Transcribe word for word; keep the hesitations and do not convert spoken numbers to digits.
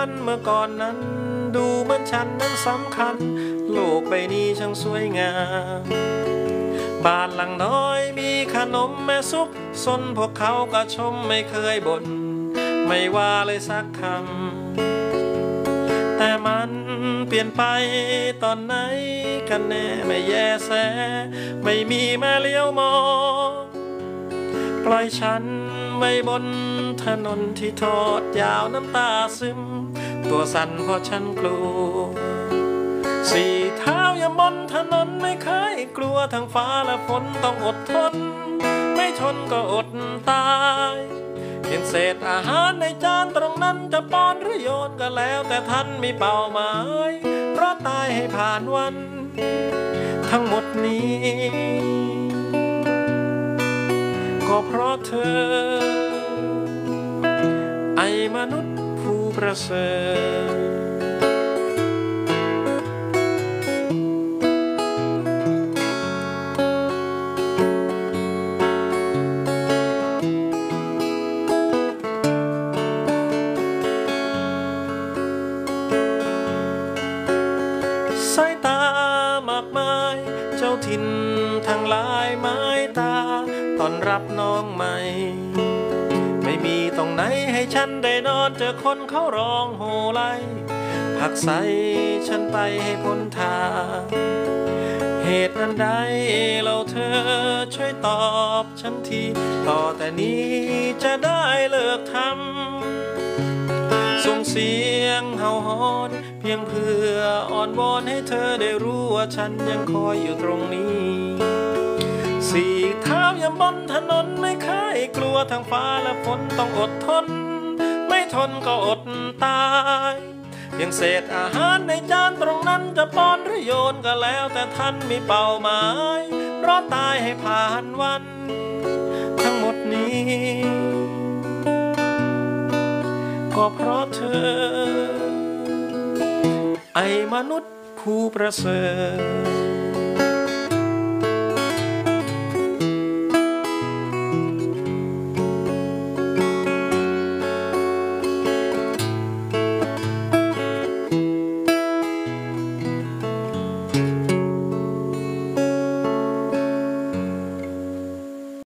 นเมื่อก่อนนั้นดูเหมือนฉันนั้นสำคัญโลกใบนี้ช่างสวยงามบ้านหลังน้อยมีขนมแม่ซุปซนพวกเขาก็ชมไม่เคยบ่นไม่ว่าเลยสักคำแต่มันเปลี่ยนไปตอนไหนกันแน่ไม่แยแสไม่มีแม่เลี้ยวมองปล่อยฉันไว้บนถนนที่ทอดยาวน้ำตาซึมตัวสั่นเพราะฉันกลัวสี่เท้ายังบนถนนไม่เคยกลัวทั้งฟ้าและฝนต้องอดทนไม่ทนก็อดตายเห็นเศษอาหารในจานตรงนั้นจะป้อนหรือโยนก็แล้วแต่ท่านมีเป้าหมายเพราะตายให้ผ่านวันทั้งหมดนี้ก็เพราะเธอไอ้มนุษย์ผู้ประเสริฐสายตามากมายเจ้าถิ่นทั้งหลายไม้ตาต้อนรับน้องใหม่ไม่มีตรงไหนให้ฉันได้นอนเจอคนเขาร้องโห่ไล่ผักใส่ฉันไปให้พ้นทางเหตุนั้นใดเราเธอช่วยตอบฉันทีต่อแต่นี้จะได้เลิกทำส่งเสียงเห่าหอนเพียงเพื่ออ่อนวอนให้เธอได้รู้ว่าฉันยังคอยอยู่ตรงนี้สี่เท้ายังบนถนนไม่เคยกลัวทั้งฟ้าและฝนต้องอดทนไม่ทนก็อดตายเพียงเศษอาหารในจานตรงนั้นจะป้อนหรือโยนก็แล้วแต่ท่านมีเป้าหมายเพราะตายให้ผ่านวันทั้งหมดนี้ก็เพราะเธอไอ้มนุษย์ผู้ประเสริฐ